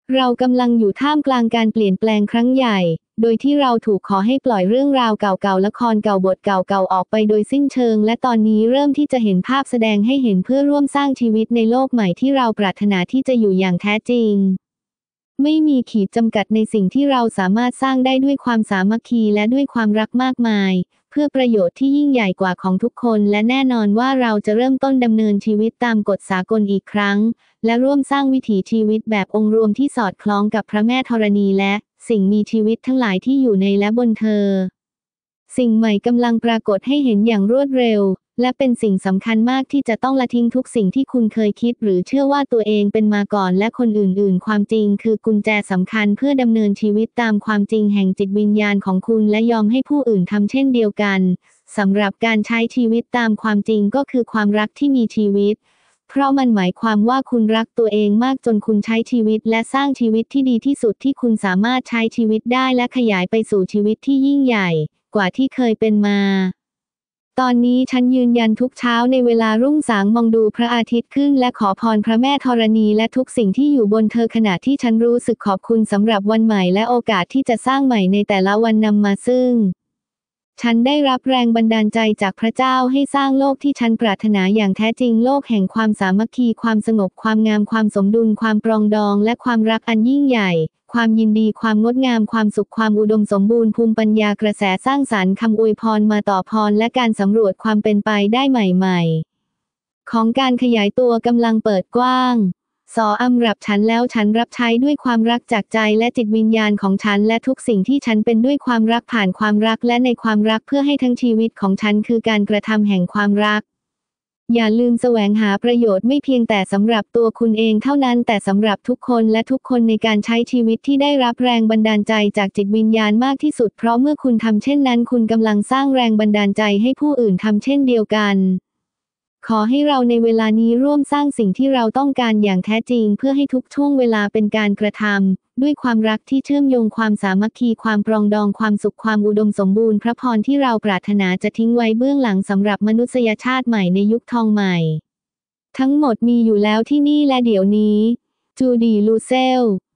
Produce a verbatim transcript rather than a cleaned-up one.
เรากำลังอยู่ท่ามกลางการเปลี่ยนแปลงครั้งใหญ่โดยที่เราถูกขอให้ปล่อยเรื่องราวเก่าๆละครเก่าบทเก่าๆออกไปโดยสิ้นเชิงและตอนนี้เริ่มที่จะเห็นภาพแสดงให้เห็นเพื่อร่วมสร้างชีวิตในโลกใหม่ที่เราปรารถนาที่จะอยู่อย่างแท้จริงไม่มีขีดจำกัดในสิ่งที่เราสามารถสร้างได้ด้วยความสามัคคีและด้วยความรักมากมายเพื่อประโยชน์ที่ยิ่งใหญ่กว่าของทุกคนและแน่นอนว่าเราจะเริ่มต้นดำเนินชีวิตตามกฎสากลอีกครั้งและร่วมสร้างวิถีชีวิตแบบองค์รวมที่สอดคล้องกับพระแม่ธรณีและสิ่งมีชีวิตทั้งหลายที่อยู่ในและบนเธอสิ่งใหม่กำลังปรากฏให้เห็นอย่างรวดเร็วและเป็นสิ่งสำคัญมากที่จะต้องละทิ้งทุกสิ่งที่คุณเคยคิดหรือเชื่อว่าตัวเองเป็นมาก่อนและคนอื่นๆความจริงคือกุญแจสำคัญเพื่อดำเนินชีวิตตามความจริงแห่งจิตวิญญาณของคุณและยอมให้ผู้อื่นทำเช่นเดียวกันสำหรับการใช้ชีวิตตามความจริงก็คือความรักที่มีชีวิตเพราะมันหมายความว่าคุณรักตัวเองมากจนคุณใช้ชีวิตและสร้างชีวิตที่ดีที่สุดที่คุณสามารถใช้ชีวิตได้และขยายไปสู่ชีวิตที่ยิ่งใหญ่กว่าที่เคยเป็นมาตอนนี้ฉันยืนยันทุกเช้าในเวลารุ่งสางมองดูพระอาทิตย์ขึ้นและขอพรพระแม่ธรณีและทุกสิ่งที่อยู่บนเธอขณะที่ฉันรู้สึกขอบคุณสำหรับวันใหม่และโอกาสที่จะสร้างใหม่ในแต่ละวันนำมาซึ่งฉันได้รับแรงบันดาลใจจากพระเจ้าให้สร้างโลกที่ฉันปรารถนาอย่างแท้จริงโลกแห่งความสามัคคีความสงบความงามความสมดุลความปรองดองและความรักอันยิ่งใหญ่ความยินดีความงดงามความสุขความอุดมสมบูรณ์ภูมิปัญญากระแสสร้างสรรค์คำอวยพรมาต่อพรและการสำรวจความเป็นไปได้ใหม่ๆของการขยายตัวกำลังเปิดกว้างสออำรับฉันแล้วฉันรับใช้ด้วยความรักจากใจและจิตวิญญาณของฉันและทุกสิ่งที่ฉันเป็นด้วยความรักผ่านความรักและในความรักเพื่อให้ทั้งชีวิตของฉันคือการกระทำแห่งความรักอย่าลืมแสวงหาประโยชน์ไม่เพียงแต่สำหรับตัวคุณเองเท่านั้นแต่สำหรับทุกคนและทุกคนในการใช้ชีวิตที่ได้รับแรงบันดาลใจจากจิตวิญญาณมากที่สุดเพราะเมื่อคุณทำเช่นนั้นคุณกำลังสร้างแรงบันดาลใจให้ผู้อื่นทำเช่นเดียวกันขอให้เราในเวลานี้ร่วมสร้างสิ่งที่เราต้องการอย่างแท้จริงเพื่อให้ทุกช่วงเวลาเป็นการกระทำด้วยความรักที่เชื่อมโยงความสามัคคีความปรองดองความสุขความอุดมสมบูรณ์พระพรที่เราปรารถนาจะทิ้งไว้เบื้องหลังสำหรับมนุษยชาติใหม่ในยุคทองใหม่ทั้งหมดมีอยู่แล้วที่นี่และเดี๋ยวนี้จูดีลูเซล